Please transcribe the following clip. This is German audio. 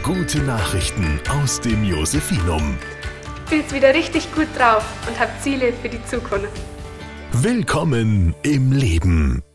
Gute Nachrichten aus dem Josephinum. Fühlt's wieder richtig gut drauf und habt Ziele für die Zukunft. Willkommen im Leben.